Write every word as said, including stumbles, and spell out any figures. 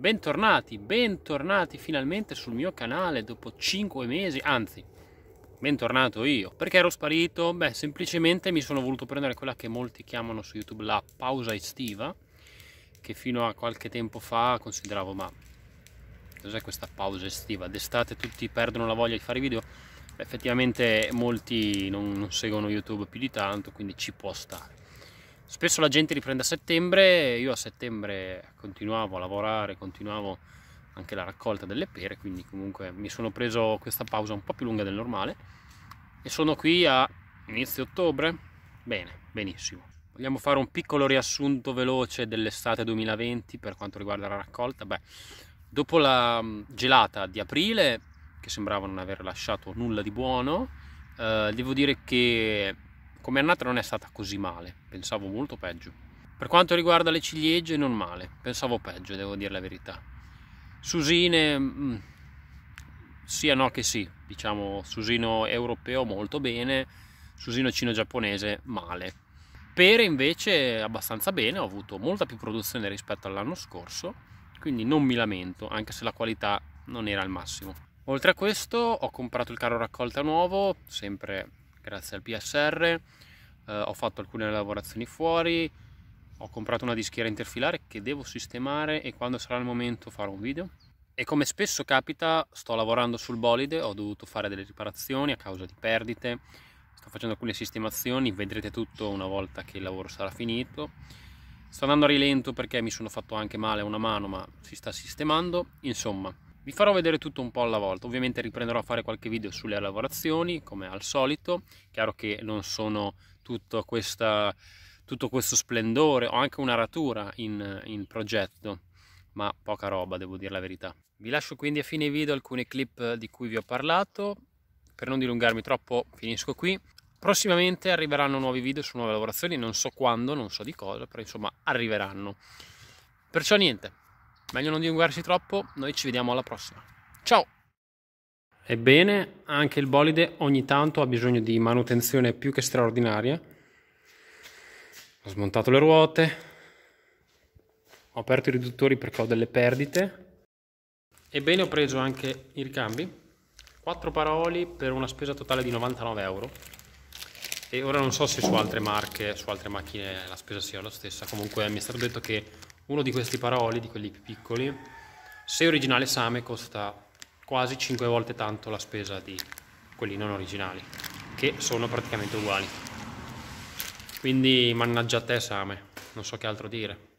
Bentornati, bentornati finalmente sul mio canale dopo cinque mesi, anzi, bentornato io. Perché ero sparito? Beh, semplicemente mi sono voluto prendere quella che molti chiamano su YouTube la pausa estiva, che fino a qualche tempo fa consideravo, ma cos'è questa pausa estiva? D'estate tutti perdono la voglia di fare video? Beh, effettivamente molti non, non seguono YouTube più di tanto, quindi ci può stare. Spesso la gente riprende a settembre, io a settembre continuavo a lavorare, continuavo anche la raccolta delle pere, quindi comunque mi sono preso questa pausa un po' più lunga del normale e sono qui a inizio ottobre. Bene, benissimo. Vogliamo fare un piccolo riassunto veloce dell'estate duemilaventi per quanto riguarda la raccolta? Beh, dopo la gelata di aprile, che sembrava non aver lasciato nulla di buono, eh, devo dire che come annata non è stata così male, pensavo molto peggio. Per quanto riguarda le ciliegie non male, pensavo peggio, devo dire la verità. Susine, mh, sia no che sì, diciamo susino europeo molto bene, susino cino-giapponese male. Pere invece abbastanza bene, ho avuto molta più produzione rispetto all'anno scorso, quindi non mi lamento, anche se la qualità non era al massimo. Oltre a questo ho comprato il carro raccolta nuovo, sempre grazie al P S R, eh, ho fatto alcune lavorazioni fuori, ho comprato una dischiera interfilare che devo sistemare e quando sarà il momento farò un video. E come spesso capita sto lavorando sul bolide, ho dovuto fare delle riparazioni a causa di perdite, sto facendo alcune sistemazioni, vedrete tutto una volta che il lavoro sarà finito. Sto andando a rilento perché mi sono fatto anche male a una mano, ma si sta sistemando, insomma. Vi farò vedere tutto un po' alla volta, ovviamente riprenderò a fare qualche video sulle lavorazioni come al solito, chiaro che non sono tutto, questa, tutto questo splendore, ho anche una ratura in, in progetto, ma poca roba, devo dire la verità. Vi lascio quindi a fine video alcune clip di cui vi ho parlato, per non dilungarmi troppo finisco qui. Prossimamente arriveranno nuovi video su nuove lavorazioni, non so quando, non so di cosa, però insomma arriveranno. Perciò niente. Meglio non dilungarsi troppo, noi ci vediamo alla prossima. Ciao! Ebbene, anche il bolide ogni tanto ha bisogno di manutenzione più che straordinaria. Ho smontato le ruote, ho aperto i riduttori perché ho delle perdite. Ebbene, ho preso anche i ricambi, quattro paraoli per una spesa totale di novantanove euro. E ora non so se su altre marche, su altre macchine la spesa sia la stessa, comunque mi è stato detto che uno di questi paraoli, di quelli più piccoli, se originale Same, costa quasi cinque volte tanto la spesa di quelli non originali, che sono praticamente uguali. Quindi mannaggia a te Same, non so che altro dire.